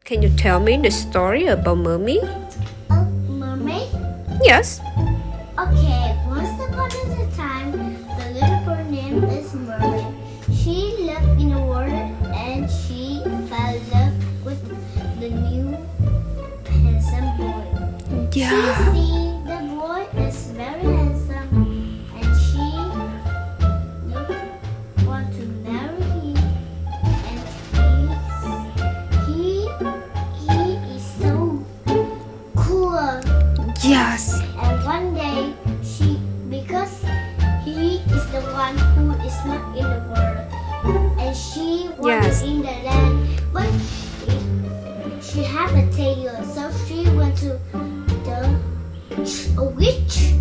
Can you tell me the story about Mermaid? Mermaid? Yes. Okay, once upon a time, the little bird name is Mermaid. She lived in the water and she fell in love with the new handsome boy. Yeah. She see the boy is very handsome and she want to marry him, and he is so cool. Yes. And one day because he is the one who is not in the world, and she was in the land, but she have a tail, so she went to a witch